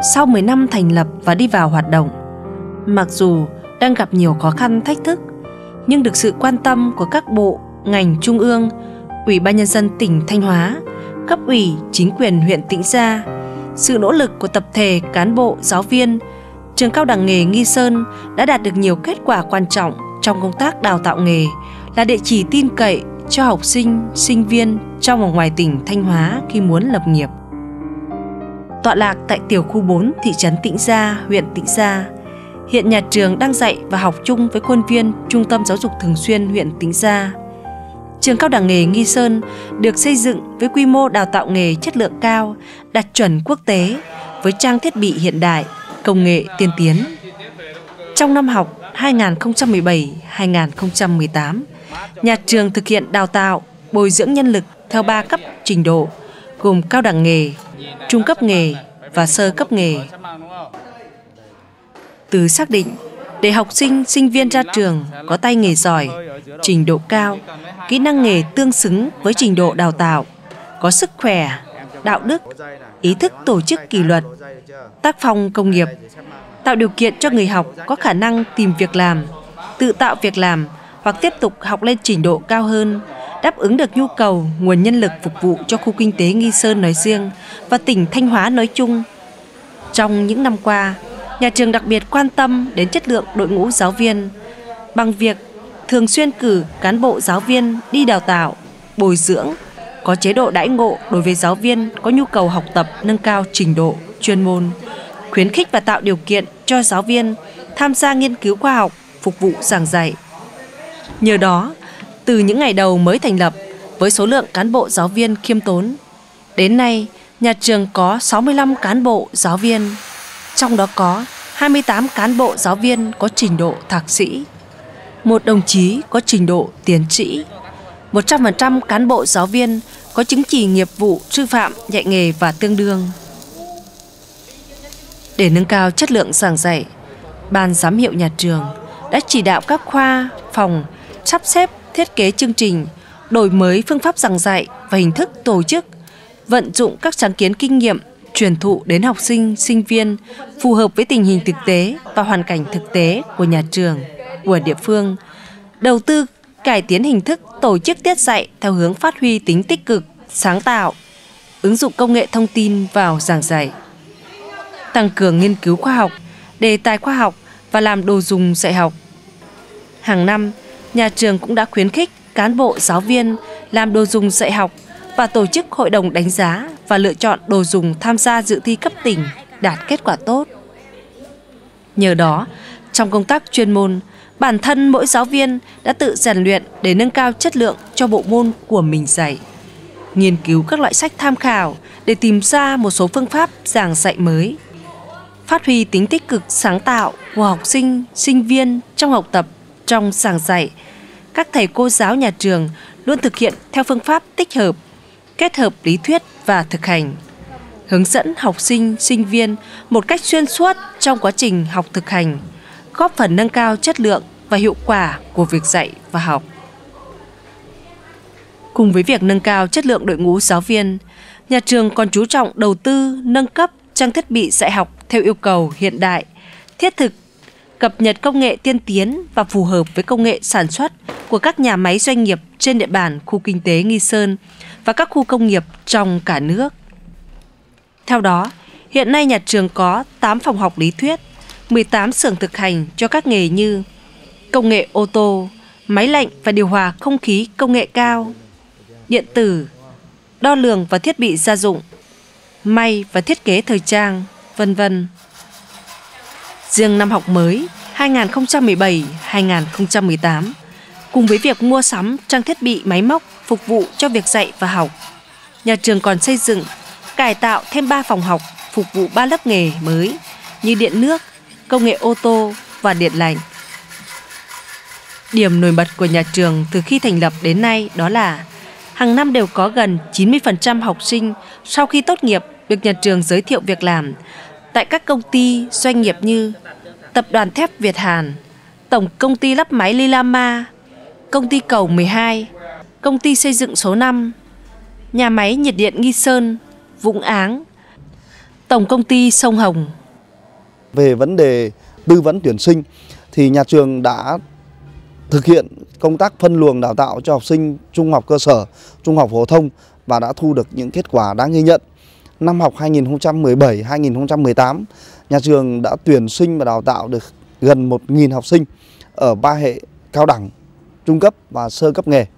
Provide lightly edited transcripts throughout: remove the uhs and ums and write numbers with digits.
sau 10 năm thành lập và đi vào hoạt động. Mặc dù đang gặp nhiều khó khăn thách thức, nhưng được sự quan tâm của các bộ, ngành trung ương, Ủy ban Nhân dân tỉnh Thanh Hóa, cấp ủy chính quyền huyện Tĩnh Gia, sự nỗ lực của tập thể cán bộ, giáo viên, trường cao đẳng nghề Nghi Sơn đã đạt được nhiều kết quả quan trọng trong công tác đào tạo nghề, là địa chỉ tin cậy cho học sinh, sinh viên trong và ngoài tỉnh Thanh Hóa khi muốn lập nghiệp. Tọa lạc tại tiểu khu 4 thị trấn Tĩnh Gia, huyện Tĩnh Gia, hiện nhà trường đang dạy và học chung với khuôn viên Trung tâm Giáo dục Thường xuyên huyện Tĩnh Gia. Trường cao đẳng nghề Nghi Sơn được xây dựng với quy mô đào tạo nghề chất lượng cao, đạt chuẩn quốc tế với trang thiết bị hiện đại, công nghệ tiên tiến. Trong năm học 2017-2018, nhà trường thực hiện đào tạo, bồi dưỡng nhân lực theo 3 cấp trình độ, gồm cao đẳng nghề, trung cấp nghề và sơ cấp nghề. Từ xác định để học sinh, sinh viên ra trường có tay nghề giỏi, trình độ cao, kỹ năng nghề tương xứng với trình độ đào tạo, có sức khỏe, đạo đức, ý thức tổ chức kỷ luật, tác phong công nghiệp, tạo điều kiện cho người học có khả năng tìm việc làm, tự tạo việc làm hoặc tiếp tục học lên trình độ cao hơn, đáp ứng được nhu cầu nguồn nhân lực phục vụ cho khu kinh tế Nghi Sơn nói riêng và tỉnh Thanh Hóa nói chung. Trong những năm qua, nhà trường đặc biệt quan tâm đến chất lượng đội ngũ giáo viên bằng việc thường xuyên cử cán bộ giáo viên đi đào tạo, bồi dưỡng, có chế độ đãi ngộ đối với giáo viên có nhu cầu học tập nâng cao trình độ chuyên môn, khuyến khích và tạo điều kiện cho giáo viên tham gia nghiên cứu khoa học, phục vụ giảng dạy. Nhờ đó, từ những ngày đầu mới thành lập với số lượng cán bộ giáo viên khiêm tốn, đến nay nhà trường có 65 cán bộ giáo viên, trong đó có 28 cán bộ giáo viên có trình độ thạc sĩ, 1 đồng chí có trình độ tiến sĩ, 100% cán bộ giáo viên có chứng chỉ nghiệp vụ sư phạm dạy nghề và tương đương. Để nâng cao chất lượng giảng dạy, Ban giám hiệu nhà trường đã chỉ đạo các khoa, phòng sắp xếp thiết kế chương trình, đổi mới phương pháp giảng dạy và hình thức tổ chức, vận dụng các sáng kiến kinh nghiệm truyền thụ đến học sinh, sinh viên phù hợp với tình hình thực tế và hoàn cảnh thực tế của nhà trường, của địa phương, đầu tư cải tiến hình thức tổ chức tiết dạy theo hướng phát huy tính tích cực, sáng tạo, ứng dụng công nghệ thông tin vào giảng dạy, tăng cường nghiên cứu khoa học, đề tài khoa học và làm đồ dùng dạy học. Hàng năm, nhà trường cũng đã khuyến khích cán bộ giáo viên làm đồ dùng dạy học và tổ chức hội đồng đánh giá và lựa chọn đồ dùng tham gia dự thi cấp tỉnh đạt kết quả tốt. Nhờ đó, trong công tác chuyên môn, bản thân mỗi giáo viên đã tự rèn luyện để nâng cao chất lượng cho bộ môn của mình dạy, nghiên cứu các loại sách tham khảo để tìm ra một số phương pháp giảng dạy mới, phát huy tính tích cực sáng tạo của học sinh, sinh viên trong học tập, trong giảng dạy. Các thầy cô giáo nhà trường luôn thực hiện theo phương pháp tích hợp, kết hợp lý thuyết và thực hành, hướng dẫn học sinh, sinh viên một cách xuyên suốt trong quá trình học thực hành, góp phần nâng cao chất lượng và hiệu quả của việc dạy và học. Cùng với việc nâng cao chất lượng đội ngũ giáo viên, nhà trường còn chú trọng đầu tư, nâng cấp trang thiết bị dạy học theo yêu cầu hiện đại, thiết thực, cập nhật công nghệ tiên tiến và phù hợp với công nghệ sản xuất của các nhà máy doanh nghiệp trên địa bàn khu kinh tế Nghi Sơn và các khu công nghiệp trong cả nước. Theo đó, hiện nay nhà trường có 8 phòng học lý thuyết, 18 xưởng thực hành cho các nghề như công nghệ ô tô, máy lạnh và điều hòa không khí công nghệ cao, điện tử, đo lường và thiết bị gia dụng, may và thiết kế thời trang, vân vân. Riêng năm học mới 2017-2018, cùng với việc mua sắm trang thiết bị máy móc phục vụ cho việc dạy và học, nhà trường còn xây dựng, cải tạo thêm 3 phòng học phục vụ 3 lớp nghề mới như điện nước, công nghệ ô tô và điện lạnh. Điểm nổi bật của nhà trường từ khi thành lập đến nay đó là hàng năm đều có gần 90% học sinh sau khi tốt nghiệp được nhà trường giới thiệu việc làm tại các công ty, doanh nghiệp như Tập đoàn Thép Việt Hàn, Tổng Công ty Lắp Máy Lilama, Công ty Cầu 12, Công ty Xây dựng số 5, Nhà máy Nhiệt điện Nghi Sơn, Vũng Áng, Tổng công ty Sông Hồng. Về vấn đề tư vấn tuyển sinh thì nhà trường đã thực hiện công tác phân luồng đào tạo cho học sinh trung học cơ sở, trung học phổ thông và đã thu được những kết quả đáng ghi nhận. Năm học 2017-2018, nhà trường đã tuyển sinh và đào tạo được gần 1.000 học sinh ở 3 hệ cao đẳng, trung cấp và sơ cấp nghề.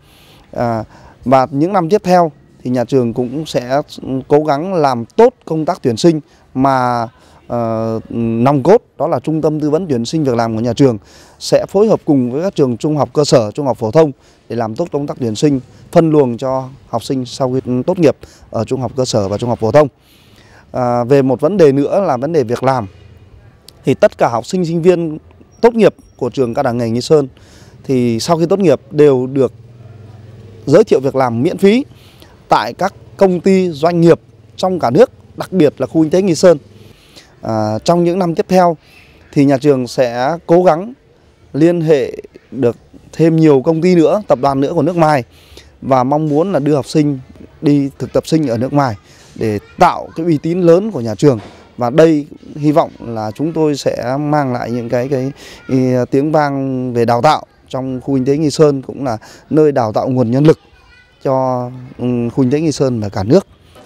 Và những năm tiếp theo thì nhà trường cũng sẽ cố gắng làm tốt công tác tuyển sinh mà nòng cốt đó là Trung tâm Tư vấn Tuyển sinh Việc làm của nhà trường sẽ phối hợp cùng với các trường trung học cơ sở, trung học phổ thông để làm tốt công tác tuyển sinh, phân luồng cho học sinh sau khi tốt nghiệp ở trung học cơ sở và trung học phổ thông. Về một vấn đề nữa là vấn đề việc làm, thì tất cả học sinh sinh viên tốt nghiệp của trường Cao đẳng nghề Nghi Sơn thì sau khi tốt nghiệp đều được giới thiệu việc làm miễn phí tại các công ty doanh nghiệp trong cả nước, đặc biệt là khu kinh tế Nghi Sơn. Trong những năm tiếp theo thì nhà trường sẽ cố gắng liên hệ được thêm nhiều công ty nữa, tập đoàn nữa của nước ngoài và mong muốn là đưa học sinh đi thực tập sinh ở nước ngoài để tạo cái uy tín lớn của nhà trường. Và đây hy vọng là chúng tôi sẽ mang lại những cái tiếng vang về đào tạo trong khu kinh tế Nghi Sơn, cũng là nơi đào tạo nguồn nhân lực cho khu kinh tế Nghi Sơn và cả nước.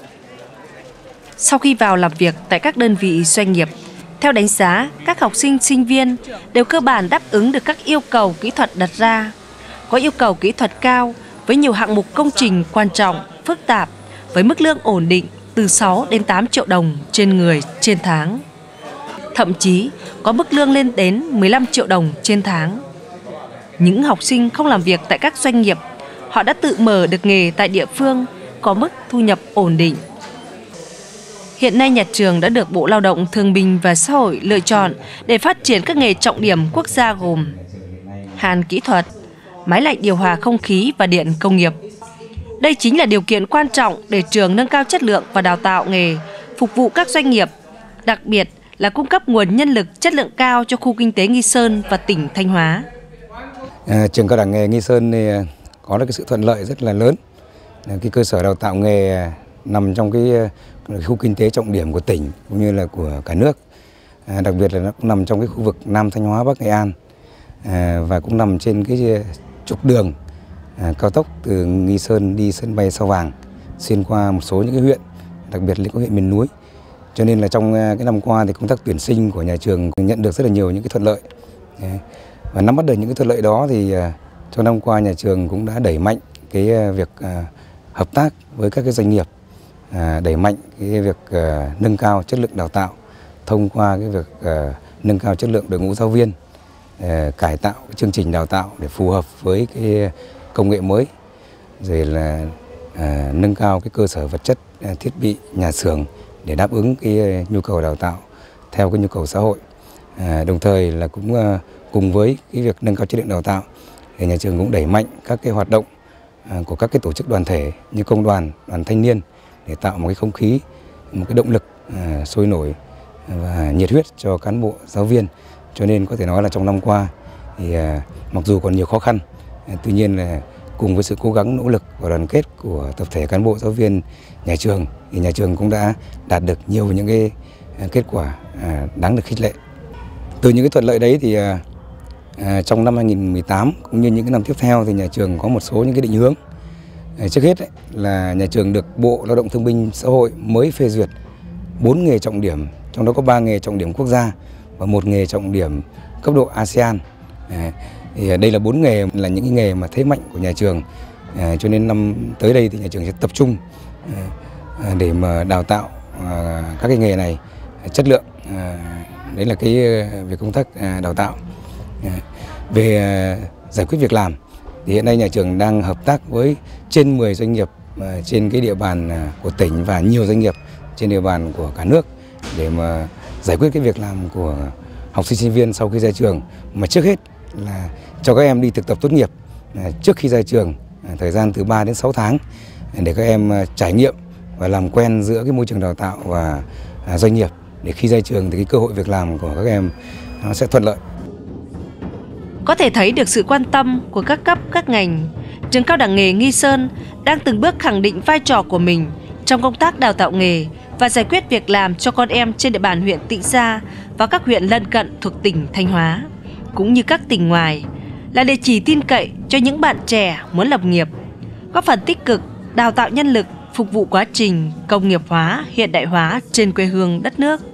Sau khi vào làm việc tại các đơn vị doanh nghiệp, theo đánh giá, các học sinh sinh viên đều cơ bản đáp ứng được các yêu cầu kỹ thuật đặt ra. Có yêu cầu kỹ thuật cao với nhiều hạng mục công trình quan trọng, phức tạp với mức lương ổn định từ 6 đến 8 triệu đồng trên người trên tháng. Thậm chí có mức lương lên đến 15 triệu đồng trên tháng. Những học sinh không làm việc tại các doanh nghiệp, họ đã tự mở được nghề tại địa phương, có mức thu nhập ổn định. Hiện nay nhà trường đã được Bộ Lao động Thương binh và Xã hội lựa chọn để phát triển các nghề trọng điểm quốc gia gồm hàn kỹ thuật, máy lạnh điều hòa không khí và điện công nghiệp. Đây chính là điều kiện quan trọng để trường nâng cao chất lượng và đào tạo nghề, phục vụ các doanh nghiệp, đặc biệt là cung cấp nguồn nhân lực chất lượng cao cho khu kinh tế Nghi Sơn và tỉnh Thanh Hóa. Trường Cao đẳng nghề Nghi Sơn thì có được cái sự thuận lợi rất là lớn. Cái cơ sở đào tạo nghề nằm trong cái khu kinh tế trọng điểm của tỉnh cũng như là của cả nước. Đặc biệt là nó cũng nằm trong cái khu vực Nam Thanh Hóa, Bắc Nghệ An và cũng nằm trên cái trục đường cao tốc từ Nghi Sơn đi sân bay Sao Vàng, xuyên qua một số những cái huyện, đặc biệt là các huyện miền núi. Cho nên là trong cái năm qua thì công tác tuyển sinh của nhà trường nhận được rất là nhiều những cái thuận lợi. Và nắm bắt được những cái thuận lợi đó thì trong năm qua nhà trường cũng đã đẩy mạnh cái việc hợp tác với các cái doanh nghiệp, đẩy mạnh cái việc nâng cao chất lượng đào tạo thông qua cái việc nâng cao chất lượng đội ngũ giáo viên, cải tạo chương trình đào tạo để phù hợp với cái công nghệ mới, rồi là nâng cao cái cơ sở vật chất, thiết bị, nhà xưởng để đáp ứng cái nhu cầu đào tạo theo cái nhu cầu xã hội. Đồng thời là cũng cùng với cái việc nâng cao chất lượng đào tạo thì nhà trường cũng đẩy mạnh các cái hoạt động của các cái tổ chức đoàn thể như công đoàn, đoàn thanh niên để tạo một cái không khí, một cái động lực sôi nổi và nhiệt huyết cho cán bộ giáo viên. Cho nên có thể nói là trong năm qua thì mặc dù còn nhiều khó khăn, tuy nhiên là cùng với sự cố gắng nỗ lực và đoàn kết của tập thể cán bộ giáo viên nhà trường thì nhà trường cũng đã đạt được nhiều những cái kết quả đáng được khích lệ. Từ những cái thuận lợi đấy thì trong năm 2018 cũng như những cái năm tiếp theo thì nhà trường có một số những cái định hướng. Trước hết là nhà trường được Bộ Lao động Thương binh Xã hội mới phê duyệt 4 nghề trọng điểm, trong đó có 3 nghề trọng điểm quốc gia và 1 nghề trọng điểm cấp độ ASEAN. Thì đây là 4 nghề là những cái nghề mà thế mạnh của nhà trường. Cho nên năm tới đây thì nhà trường sẽ tập trung để mà đào tạo các cái nghề này chất lượng. Đấy là cái về công tác đào tạo. Về giải quyết việc làm thì hiện nay nhà trường đang hợp tác với trên 10 doanh nghiệp trên cái địa bàn của tỉnh và nhiều doanh nghiệp trên địa bàn của cả nước để mà giải quyết cái việc làm của học sinh sinh viên sau khi ra trường, mà trước hết là cho các em đi thực tập tốt nghiệp trước khi ra trường, thời gian từ 3 đến 6 tháng để các em trải nghiệm và làm quen giữa cái môi trường đào tạo và doanh nghiệp, để khi ra trường thì cái cơ hội việc làm của các em nó sẽ thuận lợi. Có thể thấy được sự quan tâm của các cấp, các ngành, trường Cao đẳng nghề Nghi Sơn đang từng bước khẳng định vai trò của mình trong công tác đào tạo nghề và giải quyết việc làm cho con em trên địa bàn huyện Tĩnh Gia và các huyện lân cận thuộc tỉnh Thanh Hóa, cũng như các tỉnh ngoài, là địa chỉ tin cậy cho những bạn trẻ muốn lập nghiệp, góp phần tích cực đào tạo nhân lực phục vụ quá trình công nghiệp hóa, hiện đại hóa trên quê hương đất nước.